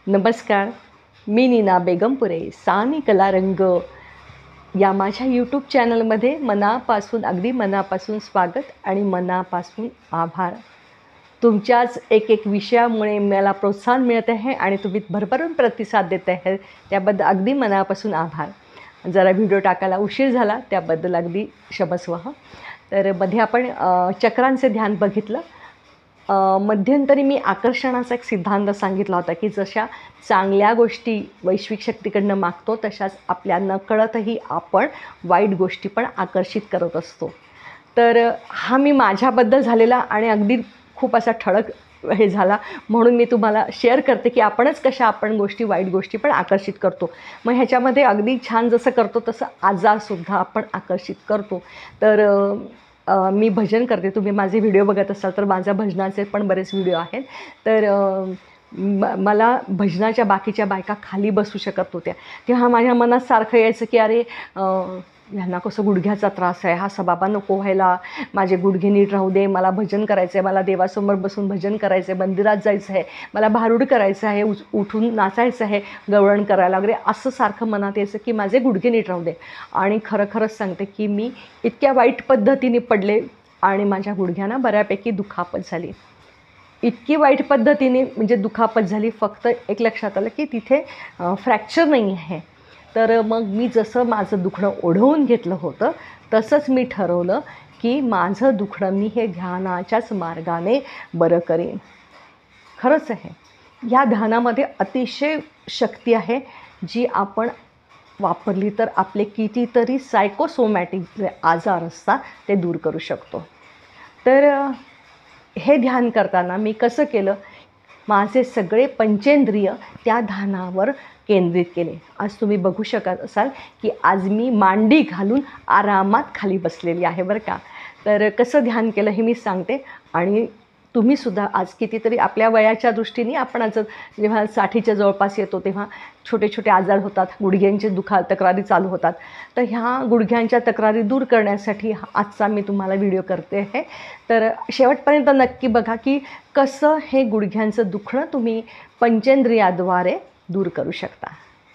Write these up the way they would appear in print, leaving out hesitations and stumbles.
नमस्कार. मी नीना बेगमपुरे. सानी कलारंग या माझ्या यूट्यूब चॅनलमध्ये अगदी मनापासून स्वागत आणि मनापासून आभार. तुमच्याच एक विषयामुळे मला प्रोत्साहन मिळत आहे आणि तुम्ही भरभरून प्रतिसाद देत आहे, त्याबद्दल अगदी मनापासून आभार. जरा व्हिडिओ टाकायला उशीर झाला त्याबद्दल अगदी क्षमस्व. तर मध्ये आपण चक्रांचे ध्यान बघितलं. मध्यंतरी मी आकर्षणाचा एक सिद्धांत सांगितला होता की जशा चांगल्या गोष्टी वैश्विक शक्तीकडनं मागतो तशाच आपल्या नकळतही आपण वाईट गोष्टी पण आकर्षित करत असतो. तर हा मी माझ्याबद्दल झालेला आणि अगदी खूप असा ठळक हे झाला, म्हणून मी तुम्हाला शेअर करते की आपण वाईट गोष्टी पण आकर्षित करतो. मग ह्याच्यामध्ये अगदी छान जसं करतो तसं आजारसुद्धा आपण आकर्षित करतो. तर मी भजन करते. तुम्ही माझे व्हिडिओ बघत असाल तर माझ्या भजनाचे पण बरेच व्हिडिओ आहेत. तर मला भजनाच्या बाकीच्या बायका खाली बसू शकत होत्या, तेव्हा माझ्या मनात सारखं यायचं की अरे ह्यांना कसं गुडघ्याचा त्रास आहे, हा सबाबा नको व्हायला, माझे गुडघे नीट राहू दे, मला भजन करायचं आहे, मला देवासमोर बसून भजन करायचं आहे, मंदिरात जायचं आहे, मला भारूड करायचं आहे, उठून नाचायचं आहे, गवळण करायला वगैरे, असं सारखं मनात यायचं की माझे गुडघे नीट राहू दे. आणि खरंच सांगते की मी इतक्या वाईट पद्धतीने पडले आणि माझ्या गुडघ्यांना बऱ्यापैकी दुखापत झाली. इतकी वाईट पद्धतीने म्हणजे दुखापत झाली, फक्त एक लक्षात आलं की तिथे फ्रॅक्चर नाही आहे. तर मग मी जसं माझं दुखणं ओढवून घेतलं होतं तसंच मी ठरवलं की माझं दुखणं मी हे ध्यानाच्याच मार्गाने बरं करेन. खरंच आहे, ह्या ध्यानामध्ये अतिशय शक्ती आहे जी आपण वापरली तर आपले कितीतरी सायकोसोमॅटिक जे आजार असतात ते दूर करू शकतो. तर हे ध्यान करताना मी कसं केलं, माझे सगळे पंचेंद्रिय त्या ध्यानावर केंद्रित केले. आज तुम्ही बघू शकत असाल की आज मी मांडी घालून आरामात खाली बसलेली आहे बरं का. तर कसं ध्यान केलं हे मी सांगते. आणि तुम्हीसुद्धा आज कितीतरी आपल्या वयाच्या दृष्टीने आपण आज जेव्हा 60च्या जवळपास येतो तेव्हा छोटे छोटे आजार होतात, गुडघ्यांचे तक्रारी चालू होतात. तर ह्या गुडघ्यांच्या तक्रारी दूर करण्यासाठी आजचा मी तुम्हाला व्हिडिओ करते आहे. तर शेवटपर्यंत नक्की बघा की कसं हे गुडघ्यांचं दुखणं तुम्ही पंचेंद्रियाद्वारे दूर करू शकता.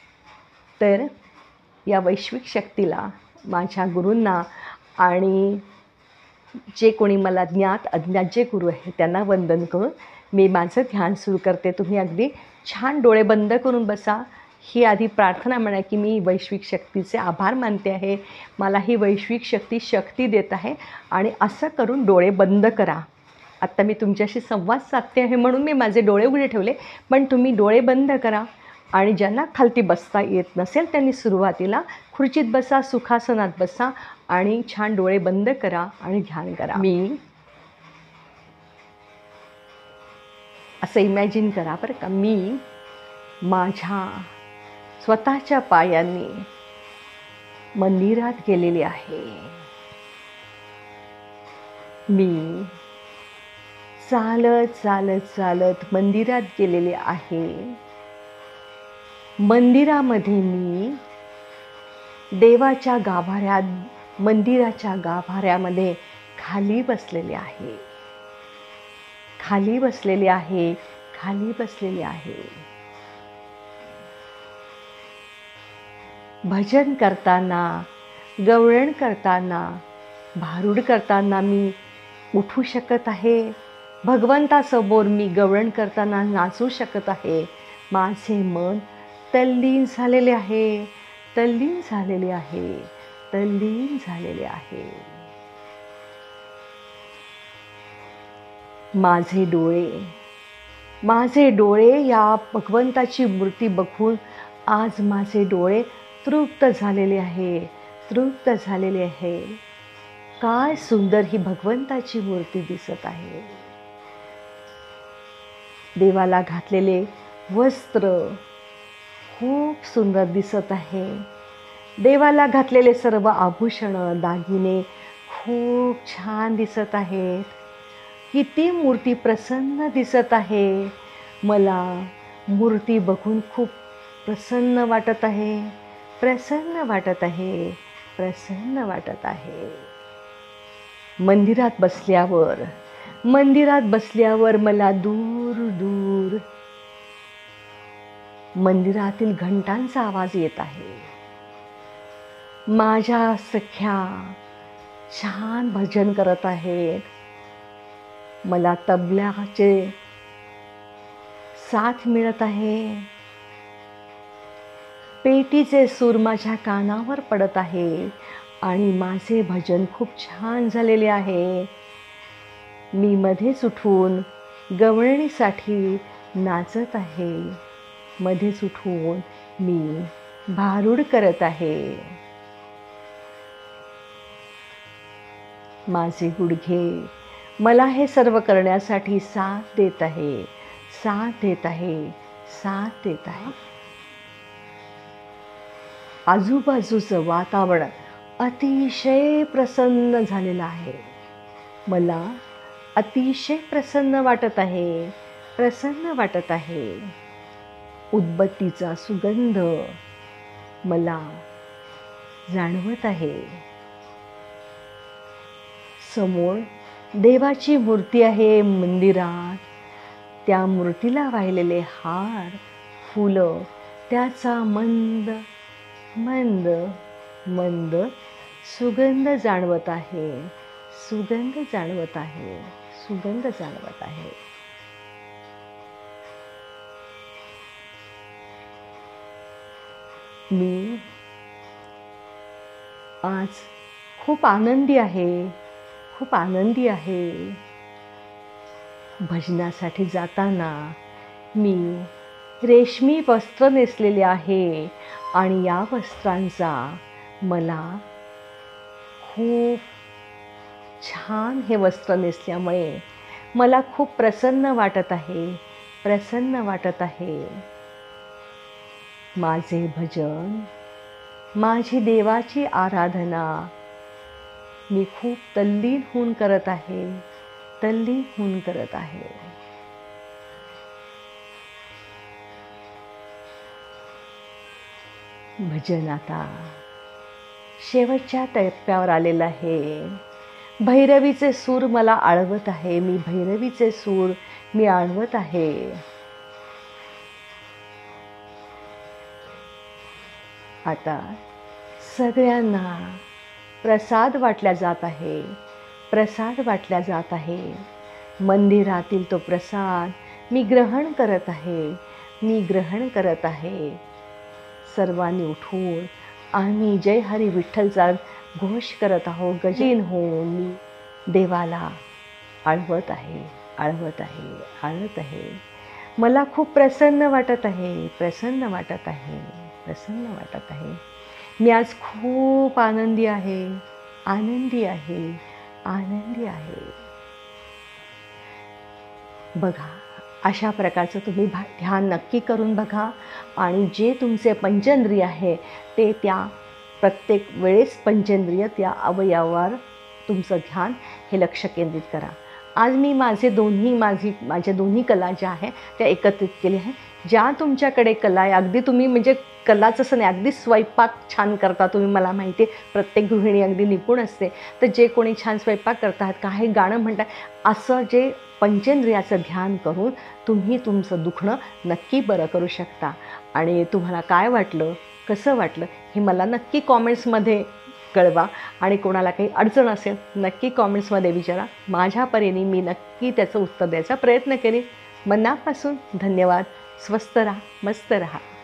तर या वैश्विक शक्तीला, माझ्या गुरूंना आणि जे कोणी मला ज्ञात अज्ञात जे गुरु आहेत त्यांना वंदन करून मी माझं ध्यान सुरू करते. तुम्ही अगदी छान डोळे बंद करून बसा. ही आधी प्रार्थना म्हणा की मी वैश्विक शक्तीचे आभार मानते आहे, मला ही वैश्विक शक्ती देत आहे. आणि असं करून डोळे बंद करा. आत्ता मी तुमच्याशी संवाद साधते आहे म्हणून मी माझे डोळे उघडे ठेवले, पण तुम्ही डोळे बंद करा. आणि ज्यांना खालती बसता येत नसेल त्यांनी सुरुवातीला खुर्चीत बसा, सुखासनात बसा आणि छान डोळे बंद करा आणि ध्यान करा. मी असं इमॅजिन करा बरं का, मी माझ्या स्वतःच्या पायांनी मंदिरात गेलेली आहे. मी चालत चालत चालत मंदिरात गेलेले आहे. मंदिरामध्ये मी देवाच्या मंदिराच्या गाभाऱ्यामध्ये खाली बसलेले आहे. भजन करताना, गवळण करताना, भारूड करताना मी उठू शकत आहे. भगवंतासमोर मी गवळण करताना नाचू शकत आहे. माझे मन तल्लीन झालेले आहे. माझे डोळे या भगवंताची मूर्ती बघून आज माझे डोळे तृप्त झालेले आहे. काय सुंदर ही भगवंताची मूर्ती दिसत आहे. देवाला घातलेले वस्त्र खूप सुंदर दिसत आहे. देवाला घातलेले सर्व आभूषणं, दागिने खूप छान दिसत आहेत. किती मूर्ती प्रसन्न दिसत आहे. मला मूर्ती बघून खूप प्रसन्न वाटत आहे. मंदिरात बसल्यावर मला दूर मंदिरातील घंटांचा आवाज येत आहे. माझ्या सख्या छान भजन करत आहेत. मला तबल्याचे साथ मिळत आहे. पेटीचे सूर माझ्या कानावर पडत आहे आणि माझे भजन खूप छान झालेले आहे. मी मध्येच उठून गवळणीसाठी नाचत आहे. मध्येच उठून मी भारुड करत आहे. माझे गुडघे मला हे सर्व करण्यासाठी साथ देत आहे, साथ देत आहे, साथ देत आहे. आजूबाजूचं वातावरण अतिशय प्रसन्न झालेलं आहे. मला अतिशय प्रसन्न वाटत आहे, प्रसन्न वाटत आहे. उदबत्तीचा सुगंध मला जाणवत आहे. समोर देवाची मूर्ती आहे मंदिरात. त्या मूर्तीला वाहिलेले हार, फुलं, त्याचा मंद मंद मंद सुगंध जाणवत आहे, सुगंध जाणवत आहे, सुगंध जाणवत आहे. मी आज खूप आनंदी आहे, खूप आनंदी आहे. भजनासाठी जाताना मी रेशमी वस्त्र नेसलेले आहे आणि या वस्त्रांचा मला खूप छान हे वस्त्र नेसल्यामुळे मला खूप प्रसन्न वाटत आहे, प्रसन्न वाटत आहे. माझे भजन, माझी देवाची आराधना मी खूप तल्लीन होऊन करत आहे, तल्लीन होऊन करत आहे. भजन आता शेवटच्या टप्प्यावर आलेलं आहे. भैरवीचे सूर मला आळवत आहे. मी भैरवीचे सूर मी आळवत आहे. आता सगळ्यांना प्रसाद वाटला जात आहे, प्रसाद वाटला जात आहे. मंदिरातील तो प्रसाद मी ग्रहण करत आहे, मी ग्रहण करत आहे. सर्वांनी उठून आम्ही जय हरी विठ्ठलचा घोष करत आहोत. गजीन होऊन मी देवाला आळवत आहे, आळवत आहे, आळवत आहे. मला खूप प्रसन्न वाटत आहे, प्रसन्न वाटत आहे, प्रसन्न वाटत आहे. मी आज खूप आनंदी आहे, आनंदी आहे, आनंदी आहे. बघा, अशा प्रकारचं तुम्ही ध्यान नक्की करून बघा आणि जे तुमचे पंचेंद्रिय आहे ते त्या प्रत्येक वेळेस पंचेंद्रिय त्या अवयवावर तुमचं ध्यान हे लक्ष केंद्रित करा. आज मी माझ्या दोन्ही कला ज्या आहे त्या एकत्रित केल्या आहे. ज्या तुमच्याकडे कला आहे, अगदी तुम्ही म्हणजे कलाच असं नाही, अगदी स्वयंपाक छान करता तुम्ही, मला माहिती आहे प्रत्येक गृहिणी अगदी निपुण असते. तर जे कोणी छान स्वयंपाक करतात, काही गाणं म्हणतात, असं जे पंचेंद्रियाचं ध्यान करून तुम्ही तुमचं दुखणं नक्की बरं करू शकता. आणि तुम्हाला काय वाटलं, कसं वाटलं हे मला नक्की कॉमेंट्समध्ये कळवा. आणि कोणाला काही अडचण असेल नक्की कॉमेंट्समध्ये विचारा. माझ्या परीने मी नक्की त्याचं उत्तर द्यायचा प्रयत्न करेन. मनापासून धन्यवाद. स्वस्थ राहा, मस्त राहा.